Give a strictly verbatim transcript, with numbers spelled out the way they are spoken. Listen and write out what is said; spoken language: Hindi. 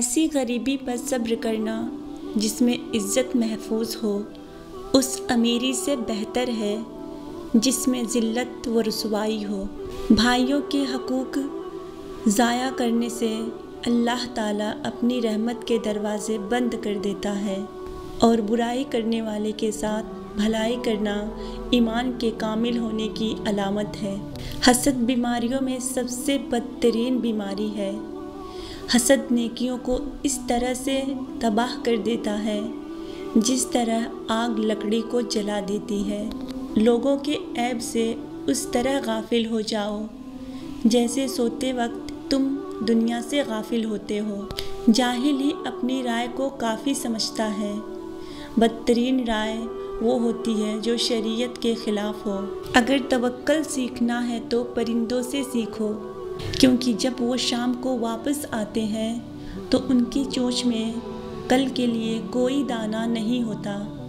ऐसी गरीबी पर सब्र करना जिसमें इज्जत महफूज हो, उस अमीरी से बेहतर है जिसमें ज़िल्लत व रुसवाई हो। भाइयों के हकूक़ ज़ाया करने से अल्लाह ताला अपनी रहमत के दरवाज़े बंद कर देता है और बुराई करने वाले के साथ भलाई करना ईमान के कामिल होने की अलामत है। हसद बीमारियों में सबसे बदतरीन बीमारी है। हसद नेकियों को इस तरह से तबाह कर देता है जिस तरह आग लकड़ी को जला देती है। लोगों के ऐब से उस तरह गाफिल हो जाओ जैसे सोते वक्त तुम दुनिया से गाफिल होते हो। जाहिल ही अपनी राय को काफ़ी समझता है। बदतरीन राय वो होती है जो शरीयत के ख़िलाफ़ हो। अगर तवक्कल सीखना है तो परिंदों से सीखो, क्योंकि जब वो शाम को वापस आते हैं तो उनकी चोंच में कल के लिए कोई दाना नहीं होता।